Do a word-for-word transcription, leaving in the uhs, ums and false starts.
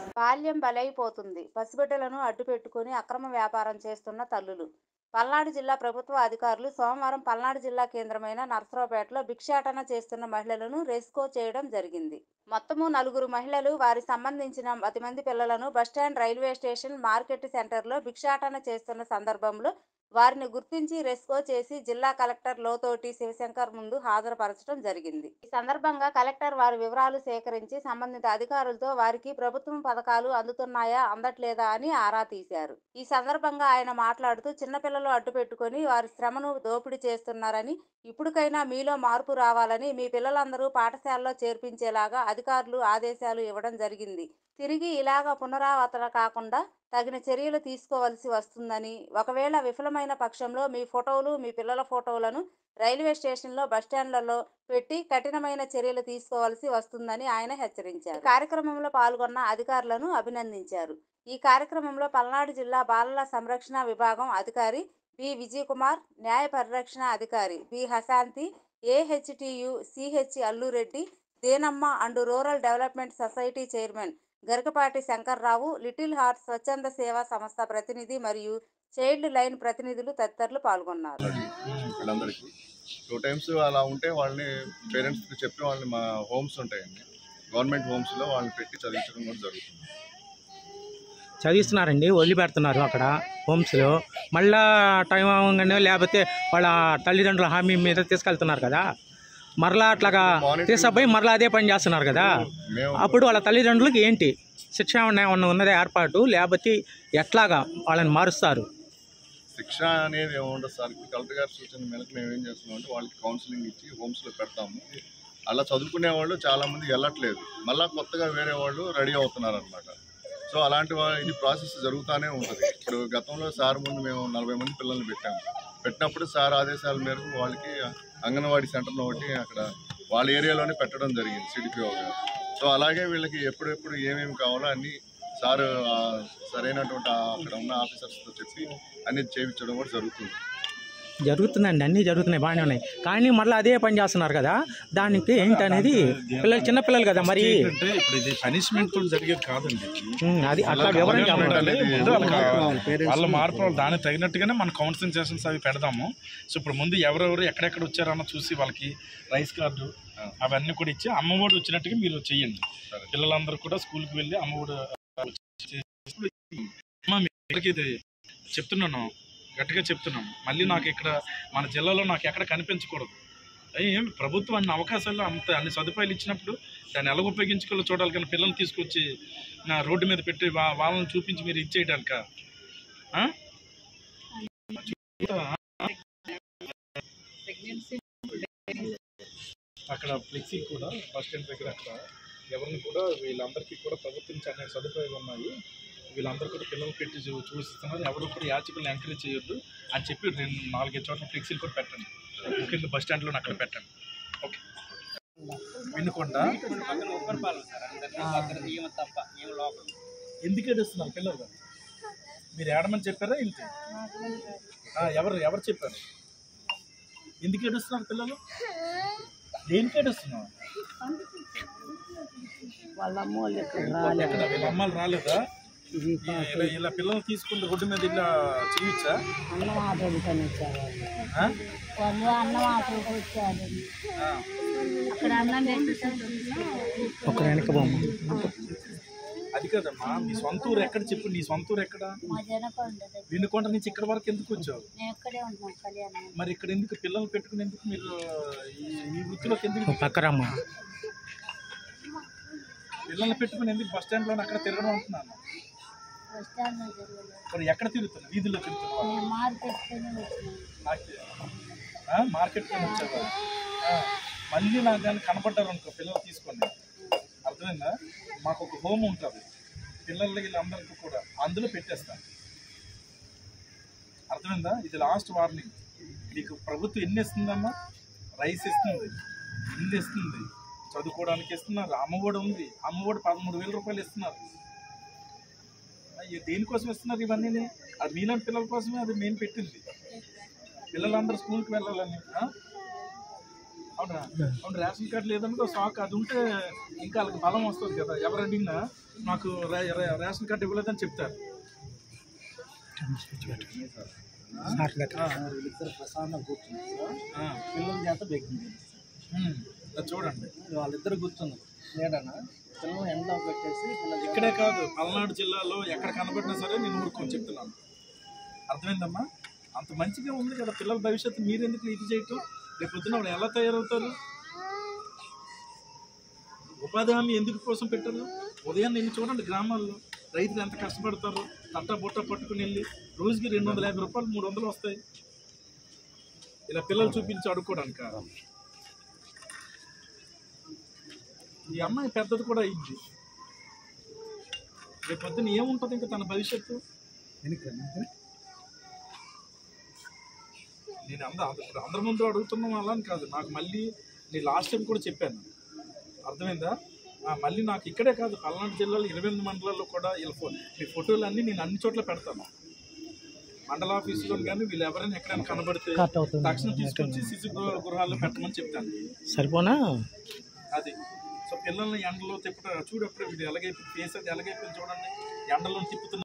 బాల్యం బలైపోతుంది. పసిబిడ్డలను అడ్డుపెట్టుకుని అక్రమ వ్యాపారం చేస్తున్న తల్లులు. పల్నాడు జిల్లా ప్రభుత్వ అధికారులు సోమవారం పల్నాడు జిల్లా కేంద్రమైన నర్సరావుపేటలో భిక్షాటన చేస్తున్న మహిళలను రెస్క్యూ చేయడం జరిగింది. మొత్తము నలుగురు మహిళలు, వారి సంబంధించిన పది మంది పిల్లలను బస్టాండ్, రైల్వే స్టేషన్, మార్కెట్ సెంటర్లో భిక్షాటన చేస్తున్న సందర్భంలో వారిని గుర్తించి రెస్క్యూ చేసి జిల్లా కలెక్టర్ లోతోటి శివశంకర్ ముందు హాజరుపరచడం జరిగింది. ఈ సందర్భంగా కలెక్టర్ వారి వివరాలు సేకరించి సంబంధిత అధికారులతో వారికి ప్రభుత్వం పథకాలు అందుతున్నాయా, అందట్లేదా అని ఆరా తీశారు. ఈ సందర్భంగా ఆయన మాట్లాడుతూ చిన్నపిల్లలు అడ్డుపెట్టుకుని వారి శ్రమను దోపిడీ చేస్తున్నారని, ఇప్పటికైనా మీలో మార్పు రావాలని, మీ పిల్లలందరూ పాఠశాలలో చేర్పించేలాగా అధికారులు ఆదేశాలు ఇవ్వడం జరిగింది. తిరిగి ఇలాగ పునరావృతం కాకుండా తగిన చర్యలు తీసుకోవలసి వస్తుందని, ఒకవేళ విఫలమైన పక్షంలో మీ ఫోటోలు, మీ పిల్లల ఫోటోలను రైల్వే స్టేషన్లో, బస్టాండ్లలో పెట్టి కఠినమైన చర్యలు తీసుకోవాల్సి వస్తుందని ఆయన హెచ్చరించారు. కార్యక్రమంలో పాల్గొన్న అధికారులను అభినందించారు. ఈ కార్యక్రమంలో పల్నాడు జిల్లా బాలల సంరక్షణ విభాగం అధికారి బి విజయకుమార్, న్యాయ పరిరక్షణ అధికారి బి హశాంతి, AHTU CH Allureddy, Denamma and rural development society chairman Garikapati Shankarrao, little heart స్వచ్ఛంద సేవా సంస్థ ప్రతినిధి మరియు చైల్డ్ లైన్ ప్రతినిధులు తదితరులు పాల్గొన్నారు. టూ టైమ్స్ అలా ఉంటే వాళ్ళని పేరెంట్స్కి చెప్పి వాళ్ళని మా హోమ్స్ ఉంటాయండి, గవర్నమెంట్ హోమ్స్లో వాళ్ళని పెట్టి చదివించడం కూడా జరుగుతుంది. చదివిస్తున్నారండి, వదిలిపెడుతున్నారు అక్కడ హోమ్స్లో. మళ్ళా టైం అవ్వగానే లేకపోతే వాళ్ళ తల్లిదండ్రుల హామీ మీద తీసుకెళ్తున్నారు కదా, మరలా అట్లాగా తీసుకుపోయి మరలా అదే పని చేస్తున్నారు కదా. అప్పుడు వాళ్ళ తల్లిదండ్రులకి ఏంటి శిక్ష ఏమన్నా ఉన్నదే ఏర్పాటు, లేకపోతే ఎట్లాగా వాళ్ళని మారుస్తారు? శిక్ష అనేది ఏముండదు సార్. కలెక్టర్ గారి సూచన మేరకు మేము ఏం చేస్తున్నాం అంటే వాళ్ళకి కౌన్సిలింగ్ ఇచ్చి హోమ్స్లో పెడతాము. అలా చదువుకునే వాళ్ళు చాలామంది వెళ్ళట్లేదు, మళ్ళీ కొత్తగా వేరే వాళ్ళు రెడీ అవుతున్నారు అనమాట. సో అలాంటి వాళ్ళు ఇది ప్రాసెస్ జరుగుతూనే ఉంటుంది. ఇప్పుడు గతంలో సార్ ముందు మేము నలభై మంది పిల్లల్ని పెట్టాము. పెట్టినప్పుడు సార్ ఆదేశాల మేరకు వాళ్ళకి అంగన్వాడీ సెంటర్లో ఒకటి అక్కడ వాళ్ళ ఏరియాలోనే పెట్టడం జరిగింది సిడిపిఓ గారు. సో అలాగే వీళ్ళకి ఎప్పుడెప్పుడు ఏమేమి కావాలో అన్నీ సార్ సరైనటువంటి అక్కడ ఉన్న ఆఫీసర్స్తో చెప్పి అన్నీ చేయించడం కూడా జరుగుతుంది. జరుగుతుందండి, అన్నీ జరుగుతున్నాయి, బాగానే ఉన్నాయి. కానీ మళ్ళీ అదే పని చేస్తున్నారు కదా, దానికి ఏంటనేది పిల్లలు చిన్నపిల్లలు కదా, మరి ఇప్పుడు ఇది పనిష్మెంట్ జరిగేది కాదండి. అది అట్లా వివరించాలి. వాళ్ళ మార్పు దానికి తగినట్టుగానే మన కౌన్సిలింగ్ సెషన్స్ అవి పెడదాము. సో ఇప్పుడు ముందు ఎవరెవరు ఎక్కడెక్కడ వచ్చారన్న చూసి వాళ్ళకి రైస్ కార్డు అవన్నీ కూడా ఇచ్చి అమ్మఒడి వచ్చినట్టుగా మీరు చెయ్యండి. పిల్లలందరూ కూడా స్కూల్కి వెళ్ళి అమ్మఒడి ఇది చెప్తున్నాను, గట్టిగా చెప్తున్నాను. మళ్ళీ నాకు ఇక్కడ మన జిల్లాలో నాకు ఎక్కడ కనిపించకూడదు. ఏం ప్రభుత్వం అన్ని అవకాశాలు అంత అన్ని సదుపాయాలు ఇచ్చినప్పుడు దాన్ని ఎలా ఉపయోగించుకోవాలో చూడాలి. కానీ పిల్లల్ని తీసుకొచ్చి నా రోడ్డు మీద పెట్టి వాళ్ళని చూపించి మీరు ఇచ్చేయడానిక? అక్కడ ఫ్లెక్సీ కూడా బస్ స్టాండ్ దగ్గర అక్కడ ఎవరిని కూడా వీళ్ళందరికీ కూడా ప్రభుత్వం నుంచి అనేక సదుపాయాలు ఉన్నాయి, వీళ్ళందరూ కూడా పిల్లలు పెట్టి చూస్తున్నారు, ఎవరు కూడా యాచకులను ఎంకరేజ్ చేయొద్దు అని చెప్పి రెండు నాలుగైదు చోట్ల ఫ్లెక్సీలు కూడా పెట్టండి. ముఖ్యంగా బస్ స్టాండ్లో అక్కడ పెట్టండి. ఓకే. వినుకొండ ఎందుకు ఏడుస్తున్నారు పిల్లలు? మీరు ఏడమని చెప్పారా ఇంటి? ఎవరు ఎవరు చెప్పారు? ఎందుకు ఏడుస్తున్నారు పిల్లలు? దేనికి ఏడుస్తున్నారు? వాళ్ళ అమ్మ వీళ్ళ అమ్మాలు రాలేదా? ఇలా పిల్లలు తీసుకుంటే రోడ్డు మీద ఇలా చేయొచ్చా? అన్నం ఆటోడుకొని వచ్చారు వాళ్ళు, అన్నం ఆటోకి వచ్చారు. అక్కడ అన్నం ఒక వెనక బొమ్మ. అది కదమ్మా, మీ సొంత ఊరు ఎక్కడ చెప్పు, నీ సొంత ఊరు ఎక్కడ? వినుకొండ నుంచి ఇక్కడ వరకు ఎందుకు వచ్చావు? మరి ఇక్కడ ఎందుకు పిల్లలు పెట్టుకుని ఎందుకు మీరు ఈ వృత్తిలోకి ఎందుకు? పక్కరమ్మా, పిల్లల్ని పెట్టుకుని ఎందుకు బస్ స్టాండ్లో అక్కడ తిరగడం అంటున్నాను. మరి ఎక్కడ తిరుగుతున్నా? వీధుల్లో తిరుగుతున్నా? మార్కెట్ పైన వచ్చావా? మళ్ళీ నాకు దాన్ని కనపడ్డారు అనుకో పిల్లలు తీసుకోండి, అర్థమైందా? మాకు ఒక హోమ్ ఉంటుంది పిల్లలకి వీళ్ళందరికీ కూడా, అందులో పెట్టేస్తాను, అర్థమైందా? ఇది లాస్ట్ వార్నింగ్. నీకు ప్రభుత్వం ఎన్ని ఇస్తుందమ్మా? రైస్ ఇస్తుంది, ఇల్లు ఇస్తుంది, చదువుకోవడానికి ఇస్తున్నారు, అమ్మఒడి ఉంది, అమ్మఒడి పదమూడు వేల రూపాయలు ఇస్తున్నారు. దేనికోసం ఇస్తున్నారు ఇవన్నీ? అది మీలాంటి పిల్లల కోసమే అది మేము పెట్టింది, పిల్లలందరూ స్కూల్కి వెళ్ళాలని. అవునా? అవును, రేషన్ కార్డు లేదనుకో షాక్ అది ఉంటే ఇంకా వాళ్ళకి బలం వస్తుంది కదా. ఎవరు అడిగినా నాకు రే- రే- రేషన్ కార్డు ఇవ్వలేదని చెప్తారు. ప్రశాంతం కూర్చుంది సార్, ఆ, పిల్లల చేత బెక్కింది. ఉమ్, అది చూడండి. వాళ్ళిద్దరు కూర్చున్నారు లేడన్నా, పిల్లలు ఎండలో పెట్టేసి పిల్లలు ఇక్కడే కాదు, పల్నాడు జిల్లాలో ఎక్కడ కనబడినా సరే నేను ఊరుకొని చెప్తున్నాను. అర్థమైందమ్మా? అంత మంచిగా ఉంది కదా పిల్లల భవిష్యత్తు, మీరు ఎందుకు ఇది చేయటం? రేపు పొద్దున వాళ్ళు ఎలా తయారవుతారు? ఉపాధి హామీ ఎందుకు కోసం పెట్టారు? ఉదయాన్నే వెళ్ళి చూడండి, గ్రామాల్లో రైతులు ఎంత కష్టపడతారు. తట్టా బుట్ట పట్టుకుని వెళ్ళి రోజుకి రెండు వందల యాభై రూపాయలు మూడు వందలు వస్తాయి. ఇలా పిల్లలు చూపించి అడుక్కోవడానికి. ఈ అమ్మాయి పెద్దది కూడా అయింది. రేపు పొద్దున్న ఏముంటుంది ఇంకా తన భవిష్యత్తు? నేను అంద ఇప్పుడు అందరి ముందు అడుగుతున్నాం అలా అని కాదు, నాకు మళ్ళీ నేను లాస్ట్ టైం కూడా చెప్పాను. అర్థమైందా? ఆ, మళ్ళీ నాకు ఇక్కడే కాదు, పల్నాడు జిల్లాలో ఇరవై ఎనిమిది మండలాల్లో కూడా వీళ్ళ ఫో మీ ఫోటోలు అన్నీ నేను అన్ని చోట్ల పెడతాను. మండల ఆఫీసులో కానీ వీళ్ళు ఎవరైనా ఎక్కడైనా కనబడితే తక్షణం తీసుకొచ్చి శిశు గృహ గృహాల్లో పెట్టమని చెప్తాను. సరిపోనా? అది సో పిల్లల్ని ఎండలో తిప్పుతారు. చూడప్పుడు వీడు ఎలాగైపోయింది, ఫేస్ అది ఎలాగైపోయింది చూడండి, ఎండలో తిప్పుతున్న